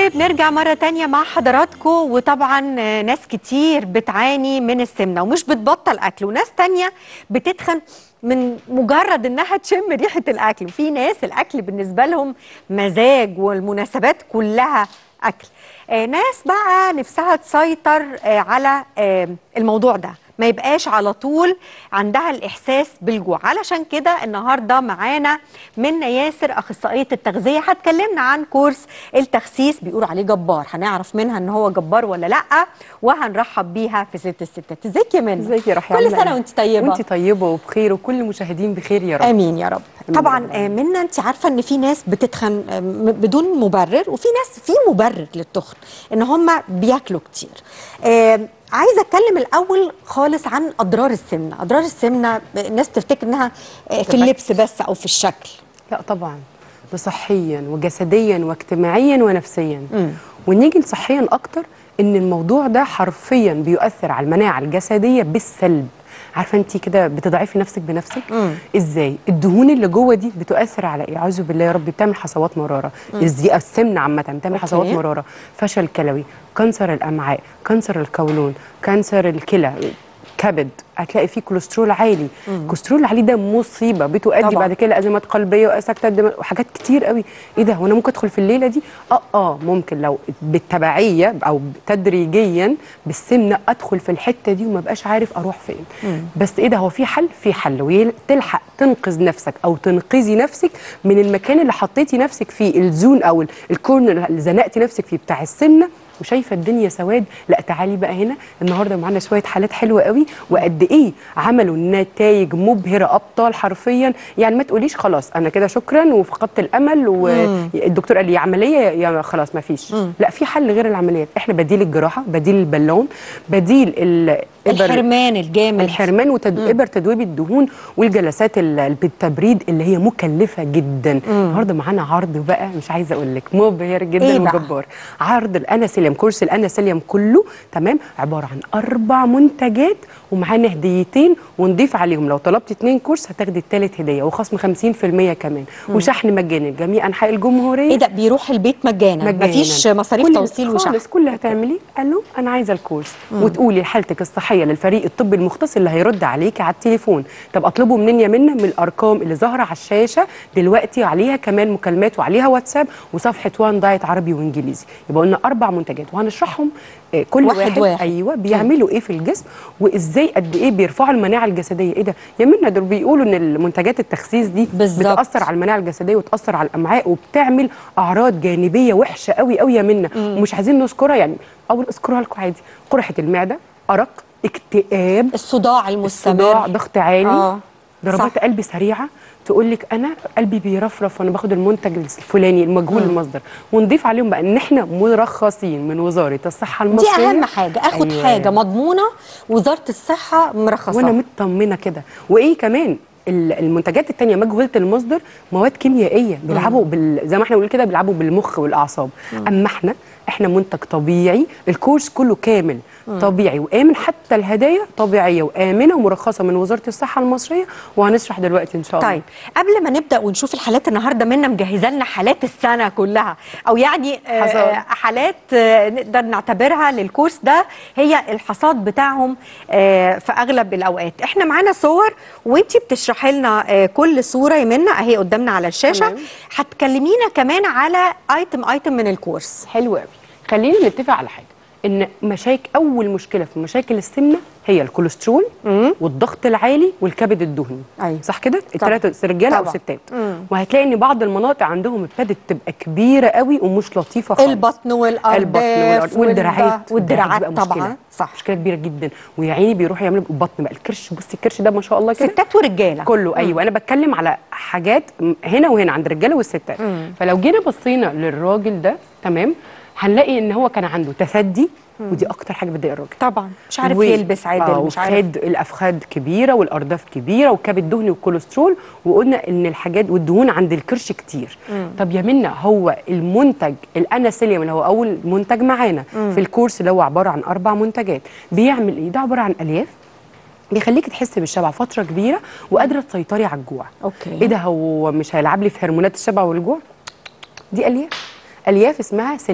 بنرجع مرة تانية مع حضراتكم. وطبعا ناس كتير بتعاني من السمنة ومش بتبطل أكل، وناس تانية بتتخن من مجرد إنها تشم ريحة الأكل، وفي ناس الأكل بالنسبة لهم مزاج والمناسبات كلها أكل. ناس بقى نفسها تسيطر على الموضوع ده، ما يبقاش على طول عندها الإحساس بالجوع. علشان كده النهاردة معانا منى ياسر أخصائية التغذية هتكلمنا عن كورس التخسيس، بيقولوا عليه جبار، هنعرف منها ان هو جبار ولا لأ، وهنرحب بيها في ست الستات. ازيك يا منى؟ ازيك يا رحمة؟ كل سنة وانت طيبة. وانت طيبة وبخير، وكل المشاهدين بخير يا رب. امين يا رب. طبعا منى، انت عارفة ان في ناس بتتخن بدون مبرر، وفي ناس في مبرر للتخن، ان هم بياكلوا كتير. عايزه اتكلم الاول خالص عن اضرار السمنه. اضرار السمنه الناس تفتكر انها في اللبس بس او في الشكل. لا طبعا، ده صحيا وجسديا واجتماعيا ونفسيا. ونيجي صحيا اكتر، ان الموضوع ده حرفيا بيؤثر على المناعه الجسديه بالسلب. عارفه انت كده بتضعفي نفسك بنفسك. ازاي؟ الدهون اللي جوه دي بتؤثر على ايه؟ اعوذ بالله يا رب، بتعمل حصوات مراره. السمنه عامه بتعمل حصوات مراره، فشل كلوي، كانسر الامعاء، كانسر القولون، كانسر الكلى، كبد، هتلاقي فيه كوليسترول عالي. الكوليسترول العالي ده مصيبه بتؤدي طبعا بعد كده لازمات قلبيه وسكتات دماغ وحاجات كتير قوي. ايه ده؟ وانا ممكن ادخل في الليله دي؟ ممكن لو بالتبعيه او تدريجيا بالسمنه ادخل في الحته دي وما بقاش عارف اروح فين. بس ايه ده؟ هو في حل، في حل، وتلحق تنقذ نفسك او تنقذي نفسك من المكان اللي حطيتي نفسك فيه، الزون او الكورنر اللي زنقتي نفسك فيه بتاع السمنه وشايفه الدنيا سواد. لا تعالي بقى هنا النهارده معانا شويه حالات حلوه قوي، وقد ايه عملوا نتائج مبهره، ابطال حرفيا. يعني ما تقوليش خلاص انا كده شكرا وفقدت الامل والدكتور قال لي عمليه يا خلاص ما فيش. لا، في حل غير العمليات. احنا بديل الجراحه، بديل البالون، بديل الحرمان الجامد، الحرمان وابر تدويب الدهون، والجلسات بالتبريد اللي هي مكلفه جدا. النهارده معانا عرض بقى مش عايزه اقول لك مبهر جدا وجبار. عرض الاناسيليوم، كورس الاناسيليوم كله تمام، عباره عن 4 منتجات ومعانا هديتين، ونضيف عليهم لو طلبتي 2 كورس هتاخدي الثالث هديه وخصم 50% كمان، وشحن مجاني لجميع انحاء الجمهوريه. ايه ده؟ بيروح البيت مجانا؟ مفيش مصاريف توصيل وشحن خالص. كل اللي هتعمليه قال له انا عايزه الكورس، وتقولي حالتك الصحيه للفريق الطبي المختص اللي هيرد عليكي على التليفون. طب اطلبه منين يا منى؟ من الارقام اللي ظاهره على الشاشه دلوقتي، عليها كمان مكالمات وعليها واتساب وصفحه وان دايت عربي وانجليزي. يبقى قلنا 4 منتجات وهنشرحهم كل واحد ايوه بيعملوا ايه في الجسم، وازاي قد ايه بيرفعوا المناعه الجسديه. ايه ده يا منى؟ دول بيقولوا ان المنتجات التخسيس دي بتاثر على المناعه الجسديه وتاثر على الامعاء وبتعمل اعراض جانبيه وحشه قوي قوي يا منى، ومش عايزين نذكرها يعني، او اذكرها لكم عادي. قرحه المعده، ارق، اكتئاب، الصداع المستمر، ضغط عالي، ضربات قلب سريعه. تقول لك انا قلبي بيرفرف وانا باخد المنتج الفلاني المجهول المصدر. ونضيف عليهم بقى ان احنا مرخصين من وزاره الصحه المصريه. دي اهم حاجه، اخد حاجه مضمونه، وزاره الصحه مرخصه وانا مطمنه كده. وايه كمان؟ المنتجات التانية مجهولة المصدر، مواد كيميائية بيلعبوا زي ما احنا بنقول كده بيلعبوا بالمخ والأعصاب. أما احنا منتج طبيعي، الكورس كله كامل طبيعي وآمن، حتى الهدايا طبيعية وآمنة ومرخصة من وزارة الصحة المصرية، وهنشرح دلوقتي إن شاء الله. طيب قبل ما نبدأ ونشوف الحالات، النهاردة منا مجهزة لنا حالات السنة كلها، أو يعني حالات نقدر نعتبرها للكورس ده هي الحصاد بتاعهم في أغلب الأوقات. احنا معانا صور وانتي بتشرحي لنا كل صورة يا منى أهي قدامنا على الشاشة. هتكلمينا كمان على ايتم من الكورس. حلو قوي. خلينا نتفق على حاجة، ان اول مشكله في مشاكل السمنه هي الكوليسترول والضغط العالي والكبد الدهني. أيوة. صح كده؟ الثلاثه رجاله او ستات. وهتلاقي ان بعض المناطق عندهم ابتدت تبقى كبيره قوي ومش لطيفه خالص. البطن والارداف والدراعات طبعا. صح، مشكله كبيره جدا. ويا عيني بيروحوا يعملوا البطن بقى، الكرش، بصي الكرش ده ما شاء الله كده، ستات ورجاله كله. ايوه انا بتكلم على حاجات هنا وهنا عند الرجاله والستات. فلو جينا بصينا للراجل ده تمام، هنلاقي ان هو كان عنده تثدي، ودي اكتر حاجه بتضايق الراجل طبعا. مش عارف يلبس عادل، مش عارف، الافخاذ كبيره والارداف كبيره والكبد دهني والكوليسترول، وقلنا ان الحاجات والدهون عند الكرش كتير. طب يا منى، هو المنتج الاناسيليوم اللي هو اول منتج معانا في الكورس اللي هو عباره عن 4 منتجات بيعمل ايه؟ ده عباره عن الياف بيخليكي تحسي بالشبع فتره كبيره وقادره تسيطري على الجوع. اوكي. ايه ده؟ هو مش هيلعب لي في هرمونات الشبع والجوع؟ دي الياف اسمها سيليوم.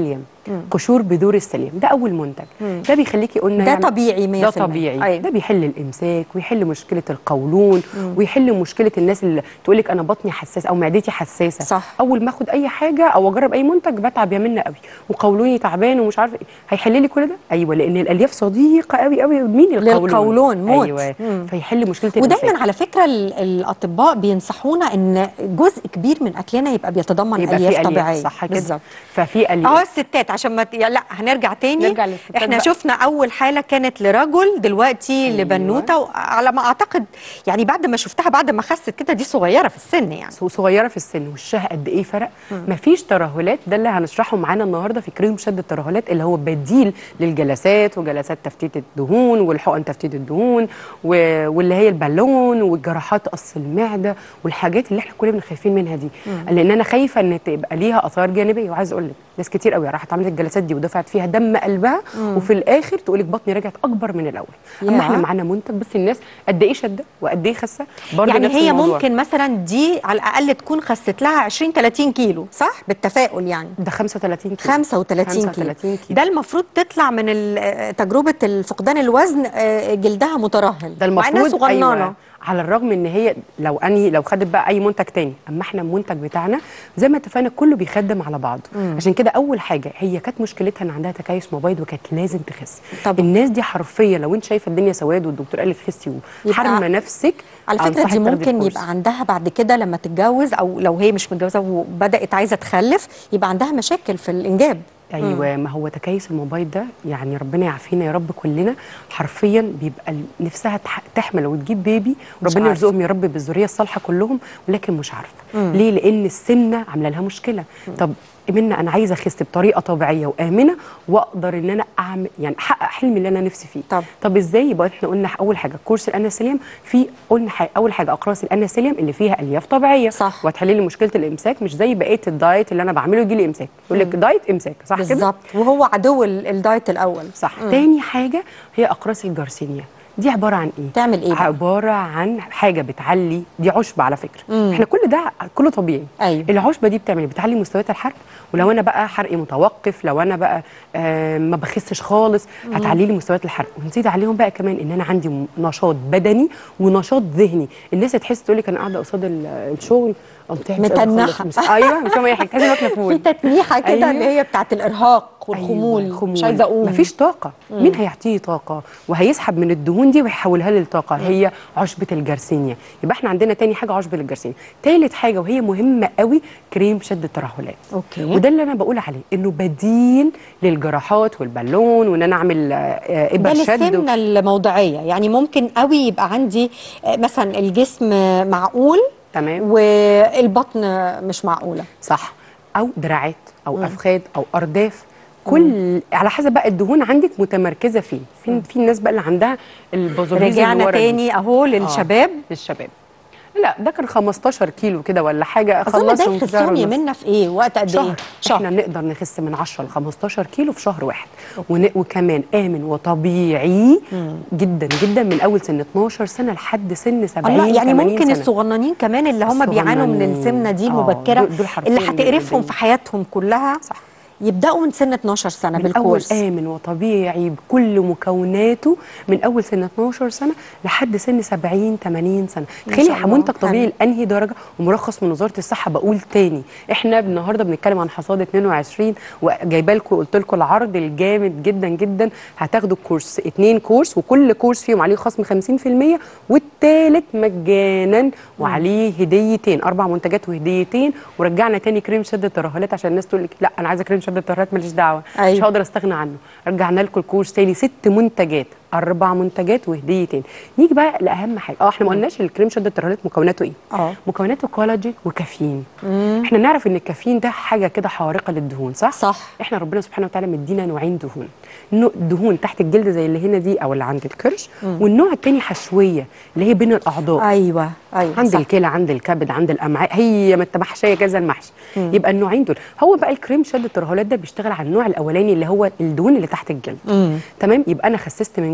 قشور بذور السليم، ده اول منتج. ده بيخليكي قلنا ده طبيعي 100%. ده طبيعي. أيوة. ده بيحل الامساك ويحل مشكله القولون ويحل مشكله الناس اللي تقول لك انا بطني حساس او معدتي حساسه. صح. اول ما اخد اي حاجه او اجرب اي منتج بتعب يا منى قوي وقولوني تعبان ومش عارفه ايه، هيحل لي كل ده. ايوه، لان الالياف صديقه قوي قوي مين للقولون موت. ايوه. فيحل مشكله الامساك. ودايما على فكره الاطباء بينصحونا ان جزء كبير من اكلنا يبقى بيتضمن الياف طبيعيه. صح كده. بالظبط. ففي الياف اهو الستات عشان ما لا هنرجع تاني. نرجع للستات احنا بقى. شفنا اول حاله كانت لرجل، دلوقتي لبنوته، وعلى ما اعتقد يعني بعد ما شفتها بعد ما خست كده دي صغيره في السن يعني. صغيره في السن، وشها قد ايه فرق. مفيش ترهلات، ده اللي هنشرحه معانا النهارده في كريم شد الترهلات اللي هو بديل للجلسات وجلسات تفتيت الدهون والحقن تفتيت الدهون واللي هي البالون والجراحات قص المعده والحاجات اللي احنا كلنا خايفين منها دي. لان انا خايفه ان تبقى ليها اثار جانبيه. وعايز اقول لك ناس كتير قوي راحت عملت الجلسات دي ودفعت فيها دم قلبها وفي الاخر تقول لك بطني رجعت اكبر من الاول. اما احنا معانا منتج بس الناس قد ايه شده وقد ايه خسه برضه يعني نفس هي الموضوع. ممكن مثلا دي على الاقل تكون خست لها 20 30 كيلو صح بالتفاؤل يعني. ده 35 كيلو 35 كيلو ده المفروض تطلع من تجربه الفقدان الوزن جلدها مترهل. ده المفروض. مع انها صغننه. أيوة. على الرغم ان هي لو خدت بقى اي منتج تاني، اما احنا المنتج بتاعنا زي ما اتفقنا كله بيخدم على بعض. عشان كده اول حاجه هي كانت مشكلتها ان عندها تكيس مبيض وكانت لازم تخس. طبعا. الناس دي حرفيا لو انت شايفه الدنيا سواد والدكتور قال لك خسي وحرمه نفسك، على فكره دي ممكن يبقى عندها بعد كده لما تتجوز او لو هي مش متجوزه وبدات عايزه تخلف يبقى عندها مشاكل في الانجاب. ايوه. ما هو تكيس الموبايل ده يعني ربنا يعافينا يا رب كلنا، حرفيا بيبقى نفسها تحمل وتجيب بيبي وربنا يرزقهم يا رب بالذريه الصالحه كلهم، ولكن مش عارفه ليه؟ لان السمنه عامله لها مشكله. طب منا انا عايزه اخس بطريقه طبيعيه وامنه واقدر ان انا اعمل يعني احقق حلمي اللي انا نفسي فيه. طب ازاي؟ يبقى احنا قلنا اول حاجه كورس الانسولين، في قلنا اول حاجه اقراص الانسولين اللي فيها الياف طبيعيه صح، وهتحل لي مشكله الامساك، مش زي بقيه الدايت اللي انا بعمله يجي لي امساك يقول لك دايت امساك، صح كده؟ بالظبط، وهو عدو الدايت الاول. صح. تاني حاجه هي اقراص الجارسينيا. دي عباره عن ايه؟ تعمل ايه بقى؟ عباره عن حاجه بتعلي، دي عشبه على فكره. احنا كل ده كله طبيعي. أيوة. العشبه دي بتعمل بتعلي مستويات الحرق، ولو انا بقى حرقي متوقف، لو انا بقى ما بخسش خالص، هتعلي لي مستويات الحرق. ونزيد عليهم بقى كمان ان انا عندي نشاط بدني ونشاط ذهني. الناس تحس تقول لك انا قاعده قصاد الشغل متنحه. ايوه مش فاهمه اي حاجه، لازم اكل فول في تتنيحه كده. أيوة. اللي هي بتاعت الارهاق والخمول. أيوة. مش عايزه اقوم، مفيش طاقه. مين هيعطيه طاقه وهيسحب من الدهون دي ويحولها للطاقه؟ هي عشبه الجارسينيا. يبقى احنا عندنا تاني حاجه عشبه الجارسينيا. تالت حاجه وهي مهمه قوي كريم شد الترهلات. اوكي. وده اللي انا بقول عليه انه بديل للجراحات والبالون وان انا اعمل ابر شد. ده للسمنه الموضعيه يعني ممكن قوي يبقى عندي مثلا الجسم معقول تمام والبطن مش معقوله. صح، او دراعات او افخاذ او ارداف، كل على حسب بقى الدهون عندك متمركزه فين. في الناس بقى اللي عندها البازوليز. رجعنا تاني اهو للشباب. للشباب لا ده كان 15 كيلو كده ولا حاجه، خلصهم في شهر ونص. منا في ايه وقت قد ايه؟ شهر. احنا نقدر نخس من 10 ل 15 كيلو في شهر واحد. وكمان امن وطبيعي جدا جدا من اول سن 12 سنه لحد سن 70 يعني ممكن سنة. الصغننين كمان اللي هم بيعانوا من السمنه دي المبكره اللي هتقرفهم في حياتهم كلها. صح. يبداوا من سن 12 سنه بالكورس. من اول امن وطبيعي بكل مكوناته من اول سن 12 سنه لحد سن 70 80 سنه. تخيلي منتج طبيعي لانهي درجه ومرخص من وزاره الصحه. بقول تاني احنا النهارده بنتكلم عن حصاد 22 وجايبه لكم قلت لكم العرض الجامد جدا جدا. هتاخدوا كورس 2 كورس وكل كورس فيهم عليه خصم 50% والثالث مجانا وعليه هديتين 4 منتجات وهديتين. ورجعنا تاني كريم شد الترهلات عشان الناس تقول لك لا انا عايزه كريم شد الترهلات ماليش دعوه. أيوة. مش هقدر استغنى عنه. رجعنا لكم الكورس تاني 6 منتجات 4 منتجات وهديتين. نيجي بقى لاهم حاجه. احنا ما قلناش الكريم شد الترهلات مكوناته ايه؟ مكوناته كولاجين وكافيين. احنا نعرف ان الكافيين ده حاجه كده حارقه للدهون، صح؟ صح. احنا ربنا سبحانه وتعالى مدينا نوعين دهون. دهون تحت الجلد زي اللي هنا دي او اللي عند الكرش، والنوع الثاني حشويه اللي هي بين الاعضاء. ايوه عند الكلى عند الكبد عند الامعاء، هي ما محشيه كذا المحشي. يبقى النوعين دول. هو بقى الكريم شد الترهلات ده بيشتغل على النوع الاولاني اللي هو الدهون اللي تحت الجلد. تمام. يبقى انا خسست من جوه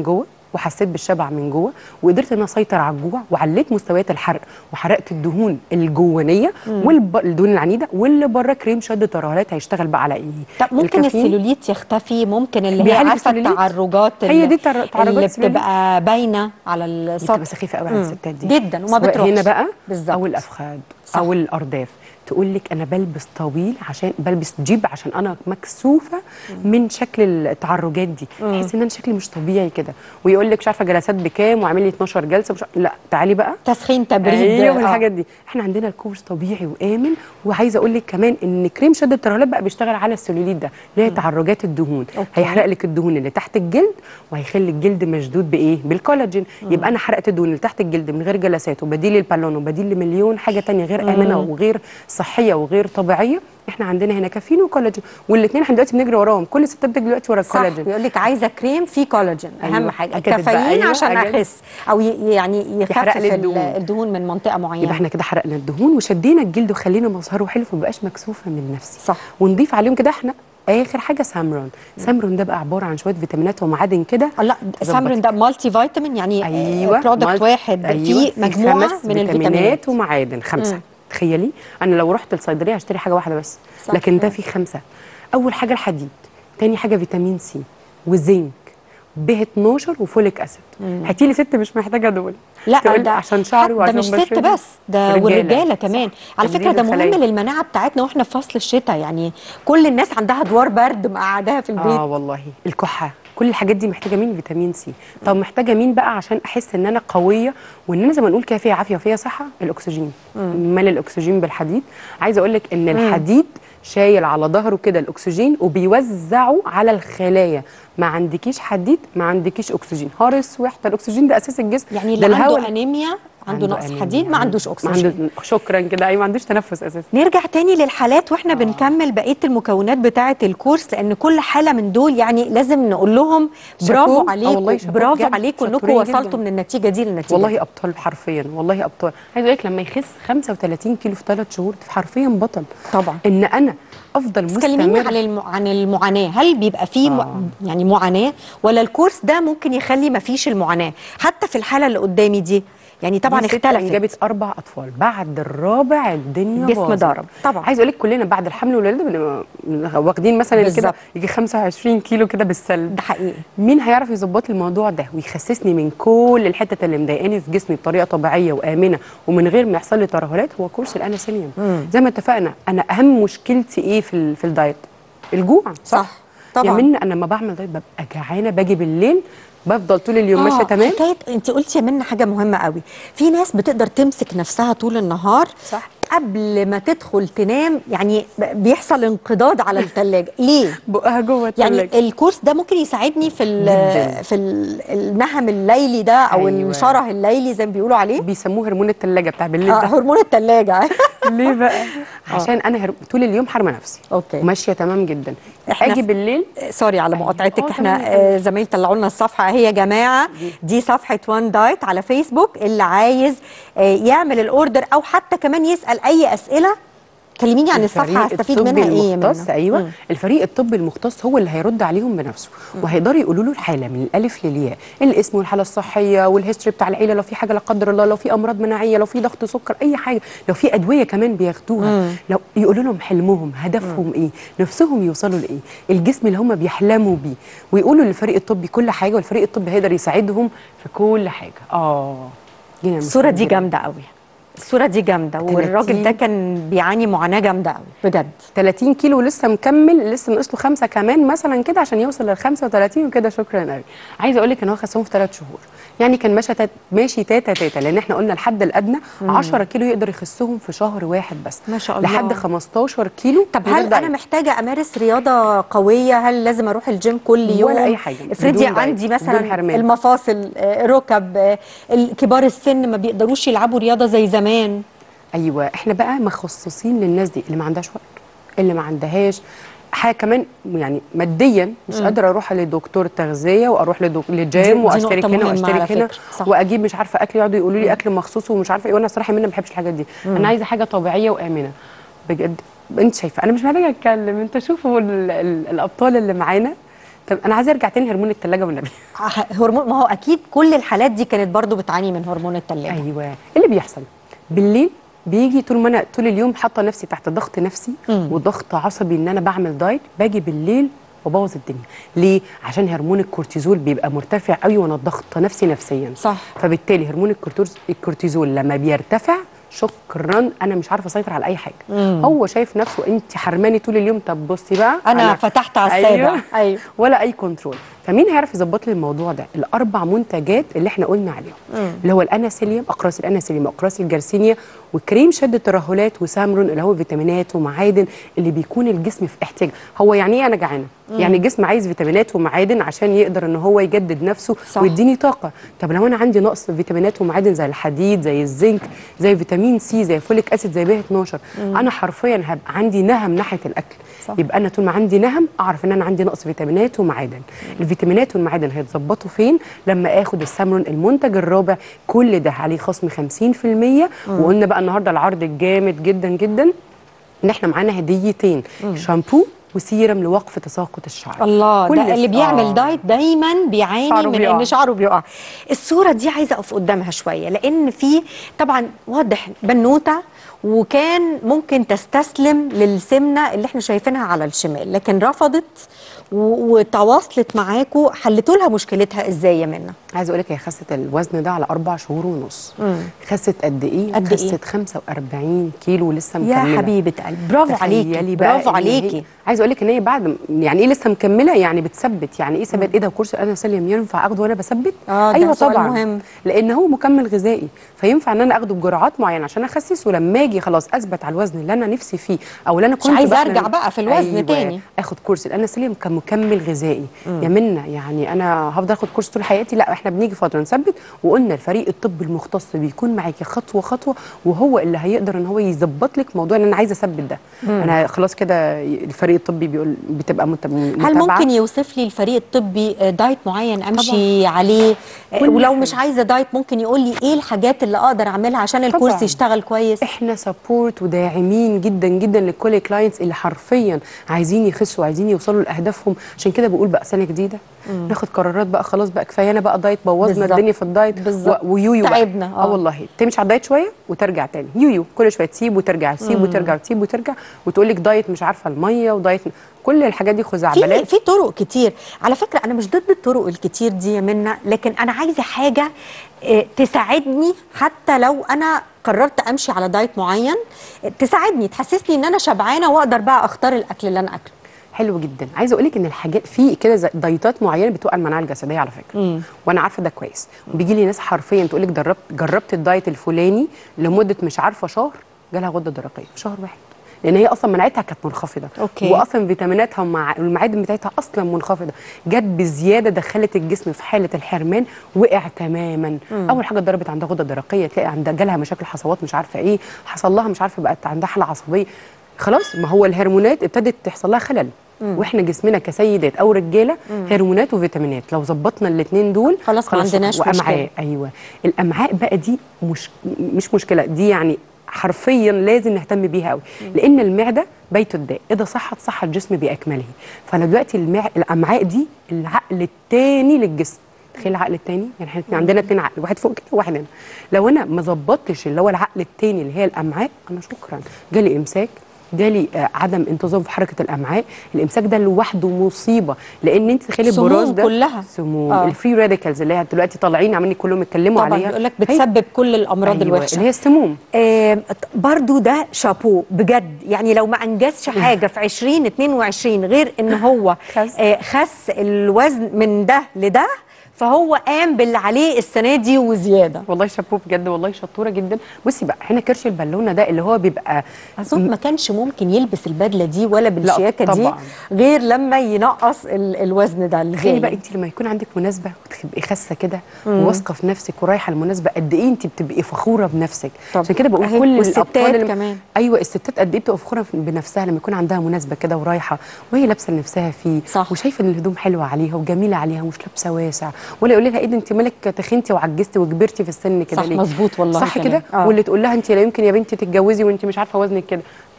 وحسيت بالشبع من جوه، وقدرت ان انا اسيطر على الجوع، وعليت مستويات الحرق، وحرقت الدهون الجوانيه والدهون العنيده، واللي بره كريم شد ترهلات هيشتغل بقى على ايه؟ طب ممكن الكافيين. السلوليت يختفي، ممكن اللي هي بيعالج عارفه السلوليت. التعرجات هي دي تعرجات اللي السلوليت. بتبقى باينه على دي السطح، بتبقى سخيفه قوي على الستات دي جدا وما سواء بتروحش هنا بقى بالظبط. او الافخاذ صح. او الارداف. تقول لك انا بلبس طويل عشان بلبس جيب عشان انا مكسوفه من شكل التعرجات دي، احس ان انا شكلي مش طبيعي كده، ويقول لك مش عارفه جلسات بكام واعمل لي 12 جلسه لا تعالي بقى تسخين تبريد. ايوه الحاجات دي. احنا عندنا الكورس طبيعي وامن. وعايزه اقول لك كمان ان كريم شد الترهلات بقى بيشتغل على السلوليت ده اللي هي تعرجات الدهون. هيحرق لك الدهون اللي تحت الجلد، وهيخلي الجلد مشدود بايه؟ بالكولاجين. يبقى انا حرقت الدهون اللي تحت الجلد من غير جلسات، وبديل البالون، وبديل لمليون حاجه تانية غير امنه وغير صحيه وغير طبيعيه. احنا عندنا هنا كافيين وكولاجين، والاثنين احنا دلوقتي بنجري وراهم، كل الستات بتجري دلوقتي ورا الكولاجين. يقول لك عايزه كريم فيه كولاجين، اهم أيوة. حاجه أكدت بقى. الكافيين أيوة. عشان اخس او يعني يحرق يخفف لي الدهون. الدهون من منطقه معينه. يبقى احنا كده حرقنا الدهون وشدينا الجلد وخلينا مظهره حلو، فما بقاش مكسوفه من نفسي. صح. ونضيف عليهم كده احنا اخر حاجه سامرون. سامرون ده بقى عباره عن شويه فيتامينات ومعادن كده. لا سامرون ده مالتي فيتامين، يعني ايوه برودكت واحد فيه مجموعه من الفيتامينات ومعادن 5. تخيلي انا لو رحت الصيدليه هشتري حاجه واحده بس، صح. لكن ده فيه 5. اول حاجه الحديد، تاني حاجه فيتامين سي وزنك ب12 وفوليك اسيد. هاتي لي ست مش محتاجه دول. لا ده عشان شعري وعشان ده مش ست بشرتي. بس، ده والرجاله كمان. على فكره تجديد ده مهم الخلايا. للمناعه بتاعتنا واحنا في فصل الشتاء، يعني كل الناس عندها دوار برد مقعداها في البيت. والله الكحه، كل الحاجات دي محتاجه مين؟ فيتامين سي. طب محتاجه مين بقى عشان احس ان انا قويه وان انا زي ما نقول كده فيها عافيه وفيها صحه؟ الاكسجين. مال الاكسجين بالحديد. عايزه اقول لك ان الحديد شايل على ظهره كده الاكسجين وبيوزعه على الخلايا. ما عندكيش حديد ما عندكيش اكسجين. هارس وحده الاكسجين ده اساس الجسم. يعني ده اللي عنده الهواء. انيميا عنده نقص أنيميا. حديد، ما عندوش اكسجين. شكرا كده. ايوه ما عندوش تنفس اساسا. نرجع تاني للحالات واحنا بنكمل بقيه المكونات بتاعه الكورس، لان كل حاله من دول يعني لازم نقول لهم برافو عليكم، برافو عليكم انكم وصلتوا من النتيجه دي للنتيجه والله دي. ابطال حرفيا، والله ابطال. عايزه اقول لك لما يخس 35 كيلو في 3 شهور حرفيا بطل. طبعا. ان انا افضل مستمر. كلميني عن المعاناه، هل بيبقى فيه يعني معاناه، ولا الكورس ده ممكن يخلي ما فيش المعاناه حتى في الحاله اللي قدامي دي؟ يعني طبعا اختلفت. انجبت 4 اطفال، بعد الرابع الدنيا جسم ضرب طبعا. عايز اقول لك كلنا بعد الحمل والولاده بنبقى واخدين مثلا كده يجي 25 كيلو كده بالسلب. ده حقيقي. مين هيعرف يظبط لي الموضوع ده ويخسسني من كل الحتت اللي مضايقاني في جسمي بطريقه طبيعيه وامنه ومن غير ما يحصل لي ترهلات؟ هو كورس الاناسيليوم. زي ما اتفقنا، انا اهم مشكلتي ايه في الدايت؟ الجوع. صح طبعا. يا منى انا لما بعمل دايت ببقى جعانه، باجي بالليل بفضل طول اليوم ماشيه تمام. حكايه انت قلتي يا منى حاجه مهمه قوي، في ناس بتقدر تمسك نفسها طول النهار. صح. قبل ما تدخل تنام يعني بيحصل انقضاض على الثلاجه. ليه؟ بقها جوه الثلاجه. يعني الكورس ده ممكن يساعدني في النهم الليلي ده او أيوة. الشره الليلي زي ما بيقولوا عليه. بيسموه هرمون الثلاجه بتاع بالليل ده. هرمون الثلاجه. ليه بقى؟ عشان انا طول اليوم حارمه نفسي. اوكي. ماشيه تمام جدا. اجي بالليل. سوري على مقاطعتك. احنا زمايلي طلعوا لنا الصفحه اهي يا جماعه، دي صفحه وان دايت على فيسبوك. اللي عايز يعمل الاوردر او حتى كمان يسال اي اسئله كلميني عن الصفحه هستفيد منها ايه منها. ايوه الفريق الطبي المختص هو اللي هيرد عليهم بنفسه وهيقدروا يقولوا له الحاله من الالف للياء، الاسم والحاله الصحيه والهيستوري بتاع العيله، لو في حاجه لا قدر الله، لو في امراض مناعيه، لو في ضغط سكر، اي حاجه، لو في ادويه كمان بياخدوها، لو يقولوا لهم حلمهم هدفهم ايه، نفسهم يوصلوا لايه، الجسم اللي هم بيحلموا بيه، ويقولوا للفريق الطبي كل حاجه، والفريق الطبي هيقدر يساعدهم في كل حاجه. الصوره دي جامده قوي، الصورة دي جامدة، والراجل ده كان بيعاني معاناة جامدة قوي بجد. 30 كيلو لسه مكمل، لسه ناقص له 5 كمان مثلا كده عشان يوصل لل 35 وكده. شكرا قوي. عايزه اقول لك ان هو خسهم في 3 شهور، يعني كان ماشي تاتا لان احنا قلنا الحد الادنى 10 كيلو يقدر يخسهم في شهر واحد بس، ما شاء الله، لحد 15 كيلو. طب هل انا محتاجه امارس رياضه قويه؟ هل لازم اروح الجيم كل يوم ولا اي حاجه؟ افرضي عندي مثلا المفاصل، ركب، كبار السن ما بيقدروش يلعبوا رياضه زي زمان. ايوه احنا بقى مخصصين للناس دي اللي ما عندهاش وقت، اللي ما عندهاش حاجه كمان يعني ماديا مش قادره اروح لدكتور تغذيه واروح لجيم واشترك هنا واشترك هنا واجيب مش عارفه اكل، يقعدوا يقولوا لي اكل مخصوص ومش عارفه ايه، وانا صراحه مني ما بحبش الحاجات دي. انا عايزه حاجه طبيعيه وامنه بجد. انت شايفه انا مش محتاجه اتكلم، انت شوفوا الابطال اللي معانا طب انا عايزه ارجع تاني هرمون الثلاجه والنبي. هرمون، ما هو اكيد كل الحالات دي كانت برضو بتعاني من هرمون الثلاجه. ايوه، ايه اللي بيحصل بالليل؟ بيجي طول ما انا طول اليوم حاطه نفسي تحت ضغط نفسي وضغط عصبي ان انا بعمل دايت، باجي بالليل وبوظ الدنيا. ليه؟ عشان هرمون الكورتيزول بيبقى مرتفع قوي وانا ضغط نفسي نفسيا. صح. فبالتالي هرمون الكورتيزول لما بيرتفع، شكرا، انا مش عارفه اسيطر على اي حاجه. هو شايف نفسه انت حرماني طول اليوم، طب بصي بقى انا فتحت على السابع. ايوه ولا اي كنترول. فمين هيعرف يظبط لي الموضوع ده؟ الاربع منتجات اللي احنا قلنا عليهم، اللي هو الاناسيليوم، اقراص الاناسيليوم واقراص الجرسينيا وكريم شد الترهلات وسامرون اللي هو فيتامينات ومعادن اللي بيكون الجسم في احتياج. هو يعني ايه انا جعانه؟ يعني الجسم عايز فيتامينات ومعادن عشان يقدر ان هو يجدد نفسه. صح. ويديني طاقه. طب لو انا عندي نقص فيتامينات ومعادن زي الحديد، زي الزنك، زي فيتامين سي، زي فوليك اسيد، زي ب 12، انا حرفيا هبقى عندي نهم ناحيه الاكل. صح. يبقى انا طول ما عندي نهم اعرف ان انا عندي نقص فيتامينات ومعادن. الفيتامينات والمعادن هيتظبطوا فين؟ لما اخد السامرون المنتج الرابع، كل ده عليه خصم 50%. وقلنا بقى النهارده العرض الجامد جدا جدا ان احنا معانا هديتين، شامبو وسيرم لوقف تساقط الشعر. الله، ده اللي بيعمل دايت دايما بيعاني من ان شعره بيقع. الصوره دي عايزه اقف قدامها شويه، لان في طبعا واضح بنوته وكان ممكن تستسلم للسمنه اللي احنا شايفينها على الشمال، لكن رفضت وتواصلت معاكم. حلتوا لها مشكلتها ازاي يا منى؟ عايزه اقول لك هي خست الوزن ده على 4 شهور ونص. خست قد ايه؟ خست 45 كيلو لسه مكمله. يا حبيبه قلبي، برافو عليكي، برافو عليكي. عايزه اقول لك ان هي بعد يعني ايه لسه مكمله، يعني بتثبت. يعني ايه ثبات؟ ايه ده كورس الاناسيليوم ينفع اخده وانا بثبت؟ ايوه طبعا مهم. لان هو مكمل غذائي، فينفع ان انا اخده بجرعات معينه عشان اخسس، ولما اجي خلاص اثبت على الوزن اللي انا نفسي فيه او اللي انا كنت مش عايزه ارجع بقى في الوزن تاني، اخد كورس الاناسيليوم كمكمل غذائي. يا منى يعني انا هفضل اخد كورس طول حياتي؟ لا، احنا بنيجي فتره نثبت، وقلنا الفريق الطبي المختص بيكون معاكي خطوه خطوه، وهو اللي هيقدر ان هو يظبط لك موضوع ان انا عايزه اثبت ده. انا خلاص كده الفريق الطبي بيقول بتبقى متابعه. هل ممكن يوصف لي الفريق الطبي دايت معين امشي طبعا عليه؟ ولو مش عايزه دايت ممكن يقول لي ايه الحاجات اللي اقدر اعملها عشان الكورس يشتغل كويس؟ احنا سبورت وداعمين جدا جدا لكل الكلاينتس اللي حرفيا عايزين يخسوا وعايزين يوصلوا لاهدافهم. عشان كده بقول بقى سنه جديده ناخد قرارات بقى، خلاص بقى كفايه انا بقى دايت، بوظنا الدنيا في الدايت ويويو تعبنا. والله تمشي على الدايت شويه وترجع تاني يويو، كل شويه تسيب وترجع، تسيب وترجع، وتسيب وترجع، وتقول لك دايت مش عارفه الميه ودايت، كل الحاجات دي خزعبلات. في طرق كتير على فكره، انا مش ضد الطرق الكتير دي يا منى، لكن انا عايزه حاجه تساعدني. حتى لو انا قررت امشي على دايت معين، تساعدني تحسسني ان انا شبعانه واقدر بقى اختار الاكل اللي انا اكله. حلو جدا. عايزه اقول لك ان الحاجات في كده دايتات معينه بتوقع المناعه الجسديه على فكره. وانا عارفه ده كويس. وبيجي لي ناس حرفيا تقول لك جربت الدايت الفلاني لمده مش عارفه شهر، جالها غده درقيه في شهر واحد، لان هي اصلا مناعتها كانت منخفضه. واصلا فيتاميناتها والمعادن بتاعتها اصلا منخفضه، جت بزياده دخلت الجسم في حاله الحرمان، وقع تماما. اول حاجه اتضربت عندها غده درقيه، تلاقي عندها جالها مشاكل حصوات مش عارفه ايه حصل لها، مش عارفه بقت عندها حاله عصبيه. خلاص، ما هو الهرمونات ابتدت تحصل لها خلل. واحنا جسمنا كسيدات او رجاله هرمونات وفيتامينات، لو ظبطنا الاثنين دول خلاص ما عندناش مشكله. ايوه، الامعاء بقى دي مش مشكله، دي يعني حرفيا لازم نهتم بيها قوي، لان المعده بيت الداء، اذا صحت صح الجسم باكمله. فانا دلوقتي الامعاء دي العقل الثاني للجسم. تخيل العقل الثاني، يعني احنا عندنا 2 عقل، واحد فوق كده وواحد هنا. لو انا ما ظبطتش اللي هو العقل الثاني اللي هي الامعاء، انا شكرا جالي امساك، جالي عدم انتظام في حركه الامعاء. الامساك ده لوحده مصيبه، لان انت تخيلي البراز ده كلها سموم. الفري راديكالز اللي هي دلوقتي طالعين عمالين كلهم يتكلموا عليها، بيقول لك بتسبب كل الامراض الوحشه اللي هي السموم. برضو ده شابو بجد، يعني لو ما انجزش حاجه في 2022 غير ان هو خس الوزن من ده لده، فهو قام باللي عليه السنه دي وزياده. والله شابوه بجد، والله شطوره جدا. بصي بقى، هنا كرش البالونه ده اللي هو بيبقى اظن ما كانش ممكن يلبس البدله دي ولا بالشياكه دي غير لما ينقص الوزن ده. تخيلي بقى انت لما يكون عندك مناسبه وتبقي خاسه كده وواثقه في نفسك ورايحه المناسبه، قد ايه انت بتبقي فخوره بنفسك. عشان كده بقول كل الستات كمان، ايوه الستات قد ايه بتبقى فخوره بنفسها لما يكون عندها مناسبه كده ورايحه وهي لابسه لنفسها فيه، صح. وشايفه ان الهدوم حلوه عليها وجميله عليها ومش لابسه واسع، ولا يقول لها ايه ده انت مالك تخنتي وعجزتي وكبرتي في السن كده ليه؟ صح، مظبوط والله صح كده. واللي تقول لها انت لا يمكن يا بنتي تتجوزي وانت مش عارفه وزنك كده.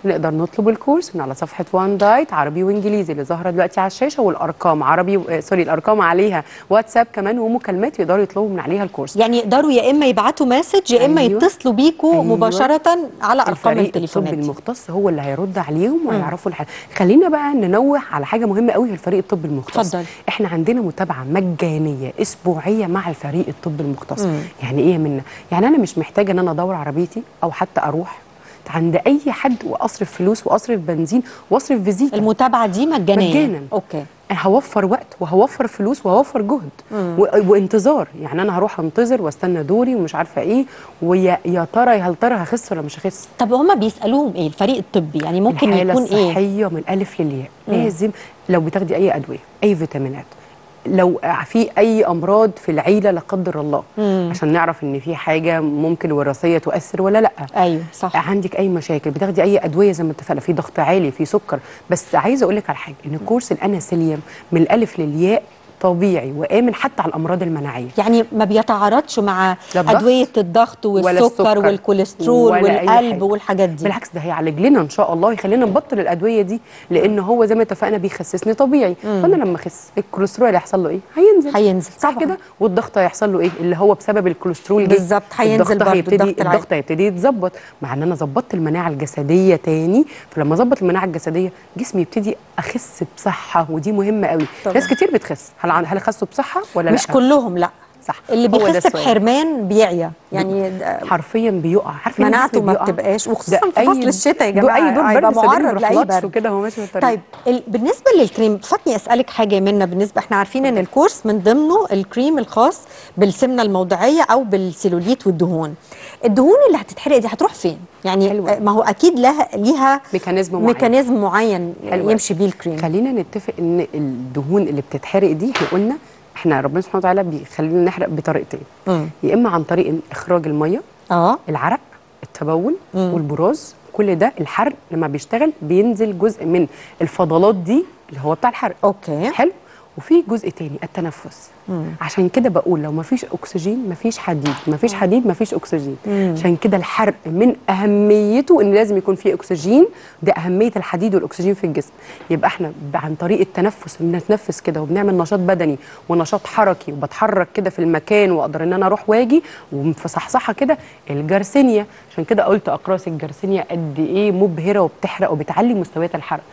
نقدر نطلب الكورس من على صفحه وان دايت عربي وانجليزي اللي ظاهره دلوقتي على الشاشه، والارقام الارقام عليها واتساب كمان ومكالمات يقدروا يطلبوا من عليها الكورس. يعني يقدروا يا اما يبعتوا مسج يا اما يتصلوا بيكوا مباشره على ارقام التليفونات. الطب المختص هو اللي هيرد عليهم وهيعرفوا الحل. خلينا بقى ننوه على حاجه مهمه قوي في الفريق الطبي المختص. اتفضل. احنا عندنا متابعه مجانيه اسبوعيه مع الفريق الطبي المختص. يعني ايه منا؟ يعني انا مش محتاجه ان انا ادور عربيتي او حتى اروح عند اي حد واصرف فلوس واصرف بنزين واصرف فيزيتا. المتابعه دي مجانا. اوكي. هوفر وقت وهوفر فلوس وهوفر جهد وانتظار. يعني انا هروح انتظر واستنى دوري ومش عارفه ايه، ويا ترى هل ترى هخس ولا مش هخس. طب هما بيسالوهم ايه الفريق الطبي؟ يعني ممكن يكون ايه؟ الحاله الصحيه من الالف للياء. لازم لو بتاخدي اي ادويه اي فيتامينات، لو في اي امراض في العيله لا قدر الله، عشان نعرف ان في حاجه ممكن وراثيه تؤثر ولا لا. ايوه صح. عندك اي مشاكل، بتاخدي اي ادويه زي ما اتفقنا، في ضغط عالي، في سكر. بس عايزه اقول لك على حاجه، ان كورس الاناسيليوم من الالف للياء طبيعي وامن حتى على الامراض المناعيه. يعني ما بيتعارضش مع ادويه الضغط والسكر والكوليسترول والقلب والحاجات دي. بالعكس ده هيعالج لنا ان شاء الله ويخلينا نبطل الادويه دي، لان هو زي ما اتفقنا بيخسسني طبيعي. فانا لما اخس الكوليسترول هيحصل له ايه؟ هينزل صح كده. والضغط هيحصل له ايه؟ اللي هو بسبب الكوليسترول بالظبط هينزل برضه. الضغط هيبتدي يتظبط، مع ان انا ظبطت المناعه الجسديه تاني. فلما اظبط المناعه الجسديه جسمي يبتدي اخس بصحه، ودي مهمه قوي. ناس كتير بتخس، هل خسوا بصحه ولا لا؟ مش كلهم، لا صح. اللي بيخس بحرمان بيعيا، يعني حرفيا بيقع. عارفه مناعته ما بتبقاش، وخصوصا في فصل الشتاء يا جماعه اي دور هيبقى معرض لاي برد وكده. هو ماشي بالطريقه. طيب بالنسبه للكريم، فاتني اسالك حاجه منا. بالنسبه احنا عارفين ان الكورس من ضمنه الكريم الخاص بالسمنه الموضعيه او بالسيلوليت والدهون. الدهون اللي هتتحرق دي هتروح فين؟ يعني حلوة. ما هو اكيد ليها ميكانيزم معين يمشي بيه الكريم. خلينا نتفق ان الدهون اللي بتتحرق دي احنا ربنا سبحانه وتعالى بيخلينا نحرق بطريقتين. يا اما عن طريق اخراج الميه، العرق، التبول والبراز. كل ده الحرق لما بيشتغل بينزل جزء من الفضلات دي اللي هو بتاع الحرق. اوكي حلو. وفي جزء تاني التنفس. عشان كده بقول لو ما فيش اكسجين ما فيش حديد، ما فيش حديد ما فيش اكسجين. عشان كده الحرق من اهميته ان لازم يكون فيه اكسجين. ده اهميه الحديد والاكسجين في الجسم. يبقى احنا عن طريق التنفس بنتنفس كده وبنعمل نشاط بدني ونشاط حركي، وبتحرك كده في المكان واقدر ان انا اروح واجي ومفصحصحه كده. الجرثيميا، عشان كده قلت اقراص الجرثيميا قد ايه مبهره وبتحرق وبتعلي مستويات الحرق.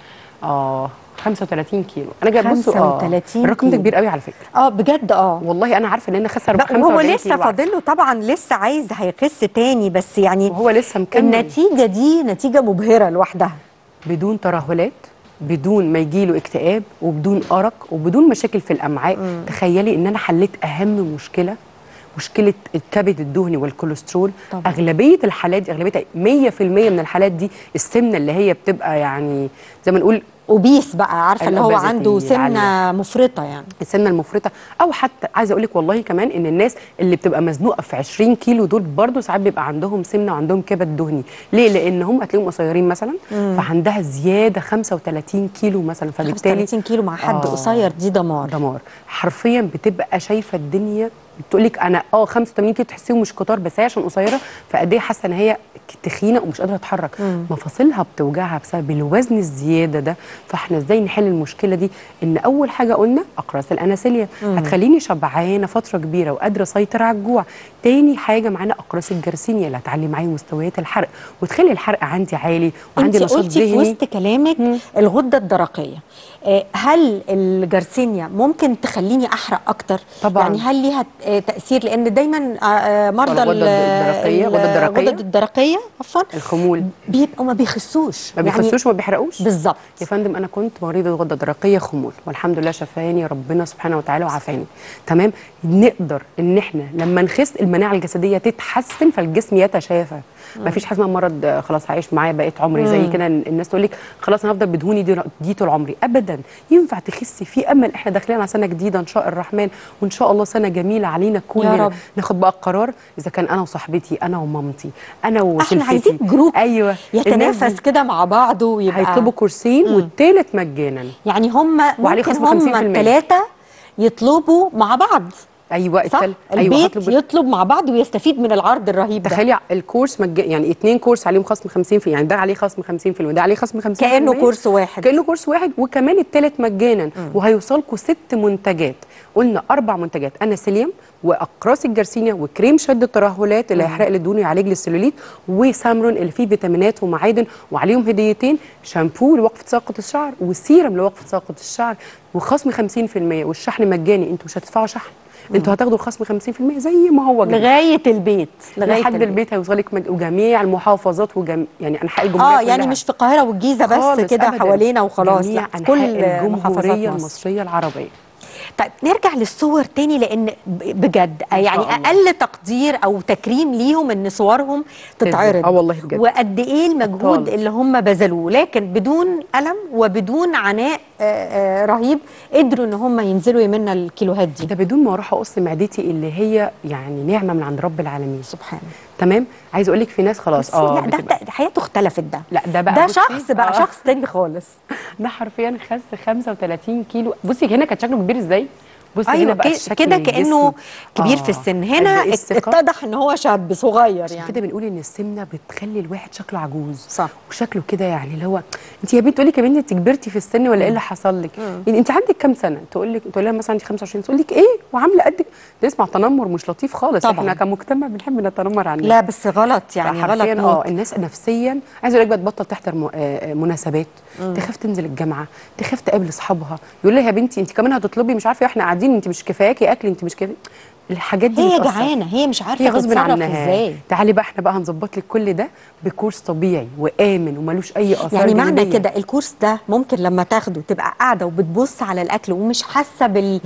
35 كيلو. انا جايب بصوا 35 الرقم ده كبير قوي على فكره. بجد. والله انا عارفه ان انا خسر 45 وهو لسه فاضل له طبعا، لسه عايز هيخس تاني، بس يعني وهو لسه مكمل. النتيجه دي نتيجه مبهره لوحدها، بدون ترهلات، بدون ما يجيله اكتئاب، وبدون ارق، وبدون مشاكل في الامعاء. تخيلي ان انا حليت اهم مشكله الكبد الدهني والكوليسترول طبعا. اغلبيه الحالات دي، اغلبيه 100% من الحالات دي السمنه اللي هي بتبقى يعني زي ما نقول اوبيس بقى، عارفه اللي هو عنده سمنه مفرطه. يعني السمنه المفرطه، او حتى عايزه اقول لك والله كمان ان الناس اللي بتبقى مزنوقه في 20 كيلو دول برضو ساعات بيبقى عندهم سمنه وعندهم كبد دهني. ليه؟ لان هم هتلاقيهم قصيرين مثلا، فعندها زياده 35 كيلو مثلا، فبالتالي 35 كيلو مع حد قصير دي دمار حرفيا. بتبقى شايفه الدنيا بتقول لك انا 85 كيلو تحسيهم مش كتار، بس هي عشان قصيره فقد ايه حاسه ان هي تخينه ومش قادره تتحرك. مفاصلها بتوجعها بسبب الوزن الزياده ده. فاحنا ازاي نحل المشكله دي؟ ان اول حاجه قلنا اقراص الاناسيليا هتخليني شبعانه فتره كبيره وقادره اسيطر على الجوع. تاني حاجه معانا اقراص الجرثيميا اللي هتعلي معايا مستويات الحرق وتخلي الحرق عندي عالي وعندي نشاط ذهني. انت قلتي في وسط كلامك الغده الدرقيه. هل الجرثيميا ممكن تخليني احرق اكتر؟ طبعا. يعني هل ليها تاثير؟ لان دايما مرضى الغدد الدرقيه عفوا الخمول بيبقوا ما بيخسوش وما بيحرقوش. بالظبط يا فندم. انا كنت مريضه غده درقيه خمول، والحمد لله شفاني ربنا سبحانه وتعالى وعافاني. تمام. نقدر ان احنا لما نخس المناعه الجسديه تتحسن فالجسم يتشافى. ما فيش حاجه اسمها مرض خلاص هعيش معايا بقيت عمري زي كده. الناس تقول لك خلاص انا هفضل بدهوني دي طول عمري. ابدا، ينفع تخسي. في امل. احنا داخلين على سنه جديده ان شاء الرحمن، وان شاء الله سنه جميله علينا كلنا. ناخد بقى القرار اذا كان انا وصاحبتي، انا ومامتي، انا وسلفتي. احنا عايزين جروب يتنافس كده مع بعض ويبقى هيطلبوا كورسين والثالث مجانا. يعني هم ممكن هم الثلاثه يطلبوا مع بعض. ايوه صح؟ البيت يطلب مع بعض ويستفيد من العرض الرهيب ده. تخيلي الكورس يعني 2 كورس عليهم خصم 50%، يعني ده عليه خصم 50% وده عليه خصم 50%، كانه كورس واحد، كانه كورس واحد، وكمان الثالث مجانا. وهيوصلكوا 6 منتجات، قلنا 4 منتجات: اناسيليوم واقراص الجرثيميا وكريم شد الترهلات اللي هيحرق الدهون ويعالج السلوليت، وسامرون اللي فيه فيتامينات ومعادن، وعليهم هديتين: شامبو لوقف تساقط الشعر وسيرم لوقف تساقط الشعر، وخصم 50%، والشحن مجاني. انتوا مش هتدفعوا شحن، انتوا هتاخدوا الخصم 50% زي ما هو جدا لغايه البيت، لحد البيت هيوصلك وجميع المحافظات يعني انحاء الجمهوريه كلها. يعني مش في القاهره والجيزه بس كده حوالينا وخلاص، جميع لا، في كل الجمهوريه المصريه العربيه. طيب نرجع للصور تاني، لان بجد يعني اقل تقدير او تكريم ليهم ان صورهم تتعرض. والله بجد. وقد ايه المجهود اللي هم بذلوه، لكن بدون ألم وبدون عناء رهيب قدروا ان هم ينزلوا يمنا الكيلوهات دي. ده بدون ما اروح اقص معدتي اللي هي يعني نعمه من عند رب العالمين سبحانه. تمام. عايزه اقول لك في ناس خلاص لا ده حياته اختلفت. ده لا ده شخص بقى شخص تاني خالص. ده حرفيا خس 35 كيلو. بصي هنا كان شكله كبير ازاي، بصي أيوة هنا بقى الشكل كده كانه كبير في السن، هنا اتضح ان هو شاب صغير. يعني كده بنقول ان السمنه بتخلي الواحد شكله عجوز، صح، وشكله كده يعني اللي هو انت يا بنت تقول لك يا بنتي انت كبرتي في السن ولا ايه اللي حصل لك؟ يعني انت عندك كام سنه؟ تقول لها مثلا عندي 25، تقول لك ايه وعامله قدك. تسمع تنمر مش لطيف خالص طبعا. احنا كمجتمع بنحب نتنمر عنه. لا بس غلط، يعني غلط الناس نفسيا عايزه اقول لك بقى تبطل تحضر مناسبات، تخاف تنزل الجامعه، تخاف تقابل اصحابها، يقول لها يا بنتي انت كمان هتطلبي مش عارفه احنا قاعدين انت مش كفاياكي اكل، انت مش كفايه. الحاجات دي هي جعانه، هي مش عارفه هي غصب تتصرف عنها ازاي. تعالي بقى احنا بقى هنظبط لك كل ده بكورس طبيعي وامن وملوش اي اثار يعني جانبية. معنى كده الكورس ده ممكن لما تاخده تبقى قاعده وبتبص على الاكل ومش حاسه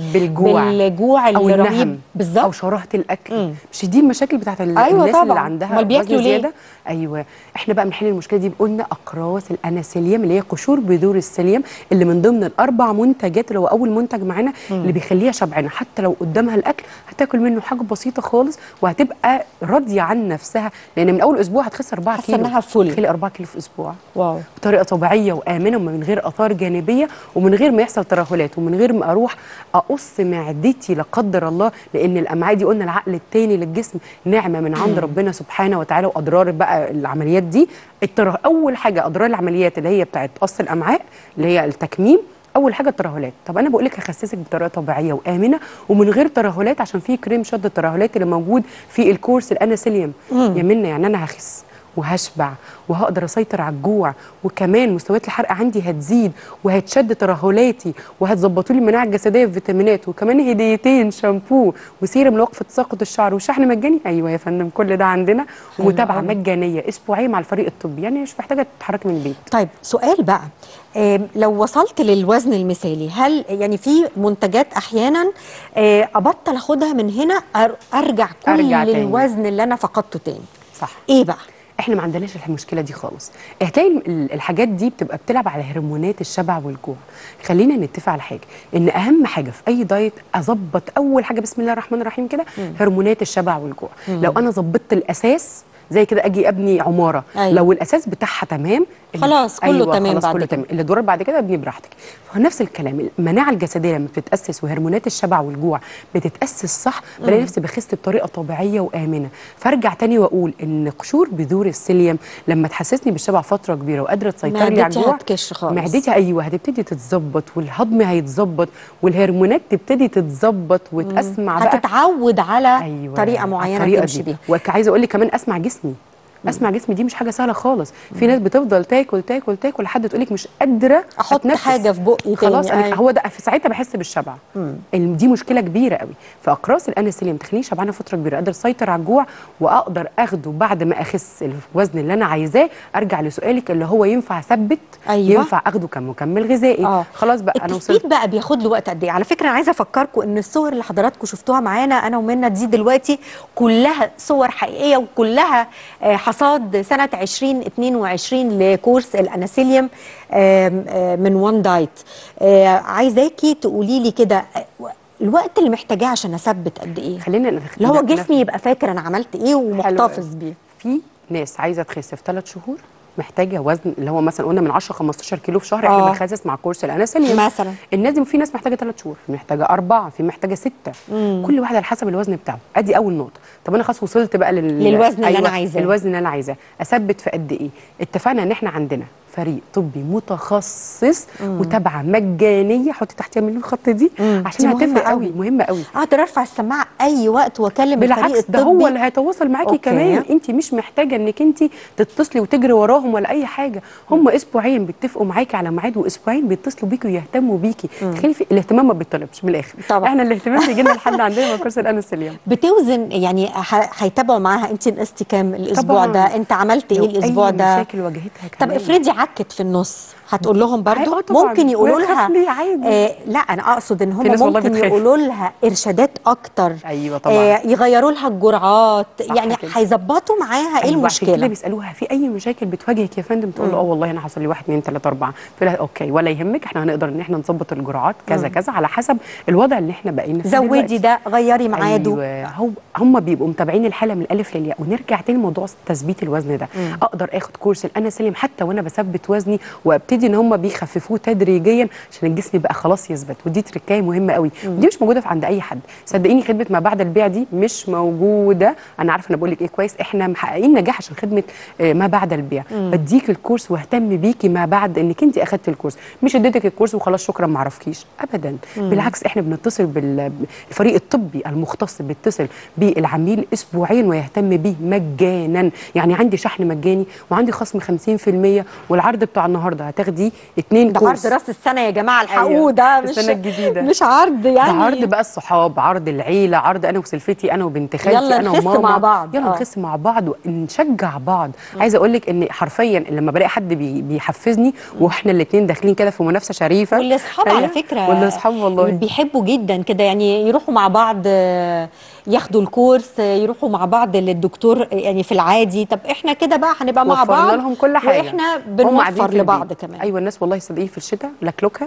بالجوع اللي رهيب بالظبط، او شراهه الاكل. مش دي المشاكل بتاعت أيوة الناس طبعًا. اللي عندها وزن زياده. ايوه احنا بقى بنحل المشكله دي. قلنا اقراص الاناسيليوم اللي هي قشور بذور السيليوم، اللي من ضمن ال4 منتجات اللي هو اول منتج معانا اللي بيخليها شبعانه، حتى لو قدامها الاكل هتاكل منه حاجه بسيطه خالص وهتبقى راضيه عن نفسها، لان من اول اسبوع هتخس 4 كيلو. انها فل. تخلي 4 كيلو في اسبوع. واو. بطريقه طبيعيه وامنه ومن غير اثار جانبيه ومن غير ما يحصل ترهلات ومن غير ما اروح اقص معدتي لا قدر الله، لان الامعاء دي قلنا العقل الثاني للجسم، نعمه من عند ربنا سبحانه وتعالى. واضرار بقى العمليات دي اول حاجه اضرار العمليات اللي هي بتاعت قص الامعاء اللي هي التكميم، اول حاجه الترهلات. طب انا بقول لك هخسسك بطريقه طبيعيه وامنه ومن غير ترهلات، عشان في كريم شد الترهلات اللي موجود في الكورس الاناسيليوم. يا منى يعني انا هخس وهشبع وهقدر اسيطر على الجوع، وكمان مستويات الحرق عندي هتزيد وهتشد ترهلاتي وهتظبطوا لي المناعه الجسديه بفيتامينات، وكمان هديتين: شامبو وسيرم لوقف تساقط الشعر وشحن مجاني. ايوه يا فندم كل ده عندنا، ومتابعه مجانيه اسبوعيه مع الفريق الطبي، يعني مش محتاجه تتحركي من البيت. طيب سؤال بقى، لو وصلت للوزن المثالي، هل يعني في منتجات احيانا ابطل اخدها من هنا ارجع الوزن اللي انا فقدته تاني؟ صح. ايه بقى؟ احنا ما عندناش المشكله دي خالص. هتلاقي الحاجات دي بتبقى بتلعب على هرمونات الشبع والجوع. خلينا نتفق على حاجه، ان اهم حاجه في اي دايت اظبط اول حاجه بسم الله الرحمن الرحيم كده هرمونات الشبع والجوع. لو انا ظبطت الاساس زي كده اجي ابني عماره. أيوة. لو الاساس بتاعها تمام خلاص كله أيوة تمام، خلاص كله تمام، الادوار بعد كده ابني براحتك. فنفس الكلام المناعه الجسديه لما بتتاسس وهرمونات الشبع والجوع بتتاسس صح، بلاقي نفسي بخس بطريقه طبيعيه وامنه. فارجع تاني واقول ان قشور بذور السيليوم لما تحسسني بالشبع فتره كبيره وقادره تسيطر لي على الجوع، معدتي ايوه هتبتدي تتظبط والهضم هيتظبط والهرمونات تبتدي تتظبط وتسمع بقى، هتتعود على طريقه معينه تمشي بيها. وعايزه اقول لك كمان اسمع جسمي. اسمع جسمي دي مش حاجه سهله خالص. في ناس بتفضل تاكل تاكل تاكل لحد تقول لك مش قادره احط أتنفس. حاجه في بقي خلاص هو ده في ساعتها بحس بالشبع. دي مشكله كبيره قوي. فاقراص الاناسيليوم تخليني شبعانه فتره كبيره، اقدر اسيطر على الجوع واقدر اخده بعد ما اخس الوزن اللي انا عايزاه. ارجع لسؤالك اللي هو ينفع اثبت. أيوة. ينفع اخده كمكمل غذائي. خلاص بقى انا وصلت. بقى بياخد له وقت قد ايه؟ على فكره انا عايزه افكركم ان الصور اللي حضراتكم شفتوها معانا انا ومنى دي دلوقتي كلها صور حقيقيه وكلها حصاد سنه 2022 لكورس الاناسيليوم من وان دايت. عايزاكي تقولي لي كده الوقت اللي محتاجاه عشان اثبت قد ايه؟ خلينا اللي هو جسمي يبقى فاكر انا عملت ايه ومحتفظ بيه. في ناس عايزه تخس في 3 شهور محتاجه وزن اللي هو مثلا قلنا من 10 15 كيلو في شهر احنا بنخسس مع كورس الانسولين مثلا. الناس دي في ناس محتاجه 3 شهور، في محتاجه 4، في محتاجه 6. كل واحد على حسب الوزن بتاعه. ادي اول نقطه. طب انا خلاص وصلت بقى للوزن اللي انا عايزاه. الوزن اللي انا عايزاه اثبت في قد ايه؟ اتفقنا ان احنا عندنا فريق طبي متخصص، متابعه مجانيه، حطي تحتيها مليون خط دي عشان هتفرق قوي، مهمه قوي. اقدر ارفع السماعه اي وقت واكلم الفريق الطبي. بالعكس ده هو اللي هيتواصل معاكي كمان. انت مش محتاجه انك انت تتصلي وتجري وراهم ولا اي حاجه. هم اسبوعين بيتفقوا معاكي على ميعاد، واسبوعين بيتصلوا بيكي ويهتموا بيكي. تخيلي الاهتمام ما بيطلبش من الاخر طبعا. احنا الاهتمام بيجي لنا لحد عندنا من كورس الانسولين. بتوزن يعني هيتابعوا معاها انت نقصتي كام الاسبوع ده، انت عملت ايه الاسبوع ده، اي مشاكل واجهتها كمان. طب افرضي عكت في النص هتقول لهم برضو؟ طبعاً. ممكن يقولوا لها عادي. لا انا اقصد ان هم ممكن يقولوا لها ارشادات اكتر. ايوه طبعا. يغيروا لها الجرعات، يعني هيظبطوا معاها ايه المشكله؟ عشان كده بيسالوها في اي مشاكل بتواجهك يا فندم، تقول له والله انا حصل لي 1 2 3 4، تقول لها اوكي ولا يهمك، احنا هنقدر ان احنا نظبط الجرعات كذا كذا على حسب الوضع اللي احنا بقينا فيه. زودي ده، غيري ميعاده. ايوه هم بيبقوا متابعين الحاله من الالف للياء. ونرجع تاني لموضوع تثبيت الوزن ده. اقدر اخد كورس الانسولين حتى وانا بثبت وزني، وابتدي ان هم بيخففوه تدريجيا عشان الجسم يبقى خلاص يثبت. ودي تركايه مهمه قوي، ودي مش موجوده عند اي حد. صدقيني خدمه ما بعد البيع دي مش موجوده. انا عارفه انا بقول لك ايه كويس، احنا محققين نجاح عشان خدمه ما بعد البيع. بديك الكورس واهتم بيكي ما بعد انك انت اخدت الكورس، مش اديتك الكورس وخلاص شكرا ما اعرفكيش ابدا. بالعكس احنا بنتصل بالفريق الطبي المختص، بيتصل بالعميل اسبوعيا ويهتم بيه مجانا. يعني عندي شحن مجاني وعندي خصم 50%، والعرض بتاع النهارده هتاخدي 2 كورس. ده عرض راس السنه يا جماعه، الحقوه ده مش السنه الجديده، مش عرض يعني، ده عرض بقى الصحاب، عرض العيله، عرض انا وسلفتي، انا وبنت خالتي، يلا انا وماما، نخس مع بعض. يلا نخس مع بعض ونشجع بعض. عايزه اقول لك ان حرفيا لما بلاقي حد بيحفزني واحنا الاثنين داخلين كده في منافسه شريفه. والاصحاب على فكره، والاصحاب والله بيحبوا جدا كده، يعني يروحوا مع بعض ياخدوا الكورس، يروحوا مع بعض للدكتور يعني في العادي. طب احنا كده بقى هنبقى مع بعض، وفرنا لهم كل حاجه، واحنا بنوفر لبعض كمان. ايوه الناس والله صدقيه في الشتاء لكلوكها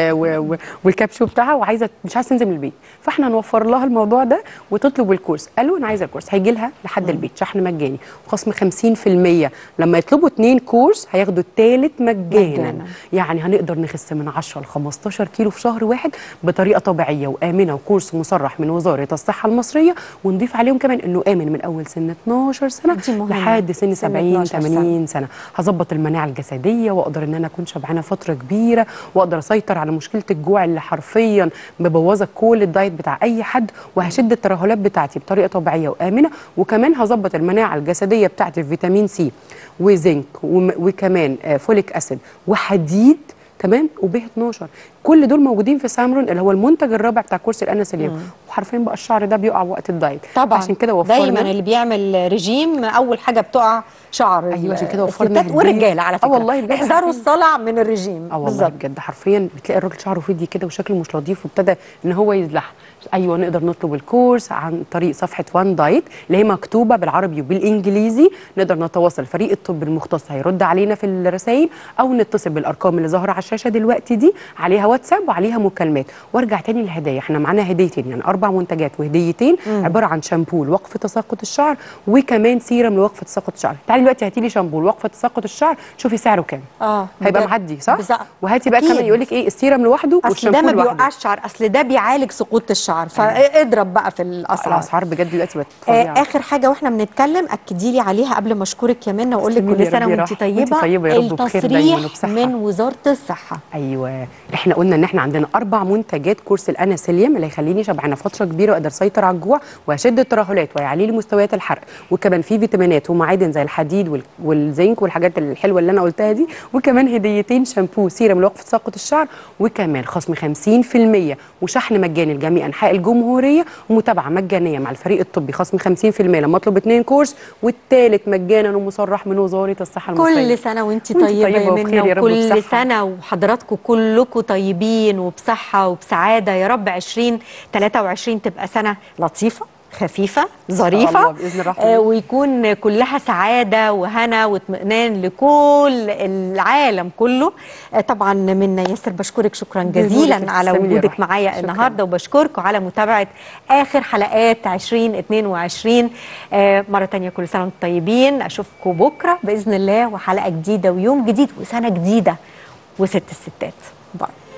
والكابشو بتاعها وعايزه مش عايزه تنزل من البيت، فاحنا هنوفر لها الموضوع ده وتطلب الكورس. قالوا انا عايزه الكورس، هيجي لها لحد البيت، شحن مجاني وخصم 50%. لما يطلبوا 2 كورس هياخدوا الثالث مجانا. يعني هنقدر نخس من 10 ل 15 كيلو في شهر واحد بطريقه طبيعيه وامنه، وكورس مصرح من وزاره الصحه المصريه. ونضيف عليهم كمان انه امن من اول سن 12 سنه لحد سن 70 80 سنه. هظبط المناعه الجسديه، واقدر ان انا اكون شبعانه فتره كبيره، واقدر اسيطر على مشكله الجوع اللي حرفيا مبوظه كل الدايت بتاع اي حد، وهشد الترهلات بتاعتي بطريقه طبيعيه وامنه. وكمان هظبط المناعه الجسديه بتاعتي بفيتامين سي وزنك وكمان فوليك اسيد وحديد، تمام، وب 12. كل دول موجودين في سامرون اللي هو المنتج الرابع بتاع كورس الانسولين. وحرفيا بقى الشعر ده بيقع وقت الدايت طبعا، عشان كده وفرنا دايما اللي بيعمل رجيم اول حاجه بتقع شعر. ايوه عشان كده وفرنا الستات والرجاله على فكره. والله بجد احذروا الصلع من الرجيم. والله بجد حرفيا بتلاقي الراجل شعره فضي كده وشكله مش لطيف وابتدى ان هو يزلح. ايوه نقدر نطلب الكورس عن طريق صفحه وان دايت اللي هي مكتوبه بالعربي وبالانجليزي. نقدر نتواصل، فريق الطب المختص هيرد علينا في الرسائل، او نتصل بالارقام اللي ظاهره على الشاشه دلوقتي دي، عليها واتساب وعليها مكالمات. وارجع تاني للهدايا، احنا معانا هديتين، يعني 4 منتجات وهديتين عباره عن شامبو لوقف تساقط الشعر، وكمان سيرم لوقف تساقط الشعر. تعالي دلوقتي هاتي لي شامبو لوقف تساقط الشعر، شوفي سعره كام. هيبقى معدي صح؟ وهاتي بقى كمان يقول لك ايه السيرم لوحده والشامبو لوحده. اصل ده ما لوحده. بيوقعش الشعر، اصل ده بيعالج سقوط الشعر، فاضرب بقى في الاسعار بجد دلوقتي بقت فظيعه. اخر حاجه واحنا بنتكلم اكدي لي عليها قبل ما اشكرك يا منى واقول لك كل سنه وانت طيبه. يا رب بخير دايما وبصحه من وزاره الصحه. ايوه احنا قلنا ان احنا عندنا 4 منتجات كورس الانسولين اللي هيخليني شبعانه فتره كبيره واقدر اسيطر على الجوع واشد الترهلات ويعلي لي مستويات الحرق، وكمان في فيتامينات ومعادن زي الحديد والزنك والحاجات الحلوه اللي انا قلتها دي، وكمان هديتين شامبو سيرم لوقف تساقط الشعر، وكمان خصم 50% وشحن مجاني لجميع انحاء الجمهوريه، ومتابعه مجانيه مع الفريق الطبي خصم 50% لما اطلب 2 كورس، والثالث مجانا ومصرح من وزاره الصحه المصريه. كل سنه وانت طيبه يا منى، وكل سنه وحضراتكم كلكم طيبين وبصحه وبسعاده يا رب. 2023 تبقى سنه لطيفه خفيفة الله ظريفة، بإذن الرحمن. ويكون كلها سعادة وهنا واطمئنان لكل العالم كله. طبعا من ياسر بشكرك شكرا جزيلا على تسلمي لي يا وجودك روحي. معايا شكراً. النهارده، وبشكركم على متابعة آخر حلقات 2022. مرة تانية كل سنة وانتم طيبين، أشوفكم بكرة بإذن الله وحلقة جديدة ويوم جديد وسنة جديدة وست الستات. باي.